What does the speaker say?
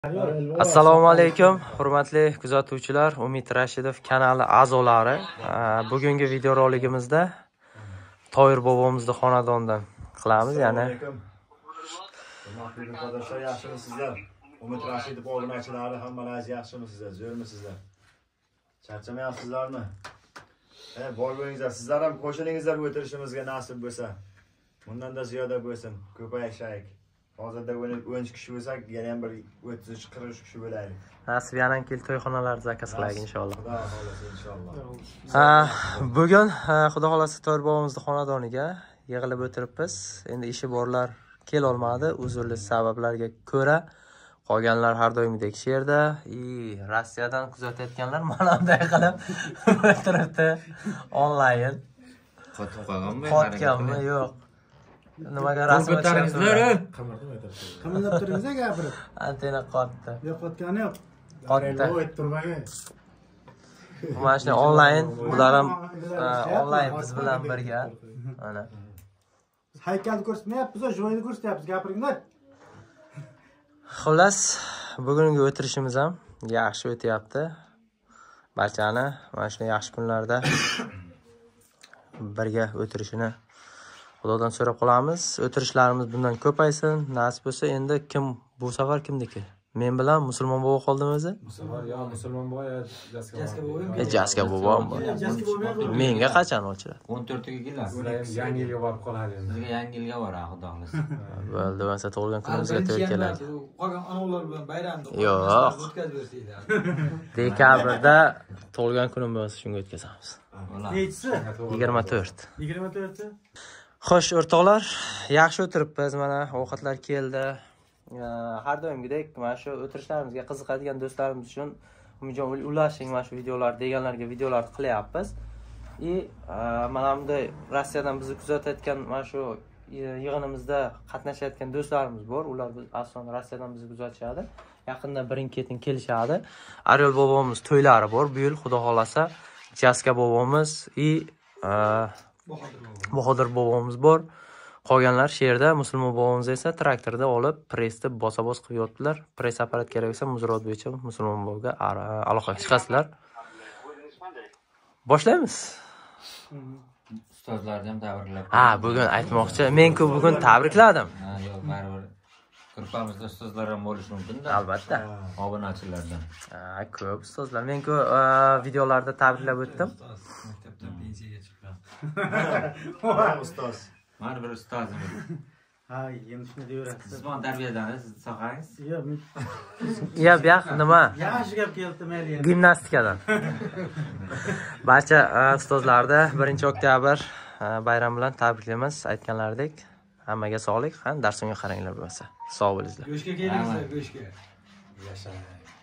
Assalomu alaykum, hurmatli kuzatuvchilar, Umid Rashidov kanali a'zolari. Bugungi videoroligimizda Toyir bobomizni xonadondan qilamiz, ya'ni. Hurmatli qardoshlar, yaxshimisizlar? Umid Rashidov obunachilari hammalaringiz yaxshimisizlar? Zo'rmisizlar? Charchamayapsizlarmi? Boy bo'lingizlar. Sizlar ham qo'shilingizlar o'tirishimizga nasib bo'lsa. Bundan-da ziyoda bo'lsin. Ko'payishaylik. Hozirda 10 kishi bo'lsak, yana ham bir 30-40 kishi bo'laylik. Nasib yanan kel to'yxonalarda zakaz qilaylik inshaalloh. Xudo xolasa inshaalloh. Bugun xudo xolasa Toyir bobomizni xonadoniga yig'ilib o'tiribmiz. Endi ishi borlar kel olmadi, uzrli sabablarga ko'ra. Qolganlar har doimgidek shu yerda. Rossiyadan kuzatayotganlar mana bunday qilib o'tiribdi onlayn. Qotib qolganmi? Qotganmi? Yo'q. Nimaga rasm ko'taringizlar? Qimillab turingizlar gapirib. Antena qotdi. Yo'q, qotgani yo'q. Qotdi. Turmagin. Mana shunday onlayn, bular ham onlayn biz bilan birga. Mana. Haykalni ko'rsatmayapmiz, joyini ko'rsatyapmiz, gapiringlar. Xullas, bugungi o'tirishimiz ham yaxshi o'tyapti. Barchani mana shunday yaxshi kunlarda birga o'tirishini Xudodan so'rab qolamiz. O'tirishlarimiz bundan ko'paysin. Nasib bo'lsa, endi kim bu safar kimniki? Men bilan musulmon bobo qoldimi o'zi? Bu safar yo musulmon bobo yo Jaska bobo. Jaska bobo. Menga qachon ochiladi? 14-ga kelasiz. Yangi yilga borib qoladi endi. Sizga yangi yilga boradi, xudo xolasa. Bo'ldi, bo'lsa tug'ilgan kunimizga to'y keladi. Qolgan onalar bilan bayramni Yo'q. o'tkazib bersanglar. Dekabrda tug'ilgan kunim bo'lsa shunga o'tkazamiz. Nechisi? 24. 24-ti? Xo'sh, o'rtoqlar, yaxshi o'tiribmiz. Mana ovqatlar keldi. Har doimgidek mana shu o'tirishlarimizga qiziqadigan do'stlarimiz uchun Umidjon ulashing mana shu videolar deganlarga videolar qilyapmiz. Mana bunday Rossiyadan bizni kuzatayotgan mana shu yig'inimizda qatnashayotgan do'stlarimiz bor. Ular aslida Rossiyadan bizni kuzatishadi. Yaqinda birin-ketin kelishadi. Aryol bobomiz to'ylari bor. Bu yil xudo xolasa Jaska bobomiz Bahodir bobomiz bor. Qolganlar shu yerda, musulmon bobomiz esa traktorda olib, pressda bosa-bos qilib yotdilar. Press apparat kerak bo'lsa, muzrot bo'yicha musulmon boboga aloqaga chiqasizlar. Boshlaymiz. Ustozlarni ham tabriklab. Bugun aytmoqchi, men-ku bugun tabrikladim. Yo'q, baribir grupamizda ustozlar ham bo'lishi mumkin-da. Albatta. Obunachilardan. Ko'p ustozlar. Men-ku videolarda tabriklab o'tdim. Maktabdan pensiyaga chiqqan. Ustoz. Mana bir ustozimiz. Ha, endi shuni deyaverasiz. Sizmon tarbiyadan siz so'qangiz. Yo'q, Bu yoq nima? yaxshi gap keldi mayli. Gimnastikadan. Barcha ustozlarni 1-oktyabr bayram bilan tabriklaymiz. Aytganlaridek, hammaga sog'lik, ham darsimga qaranglar bo'lsa. Sog' bo'linglar. Go'shga kelingizlar, go'shga. Yashang.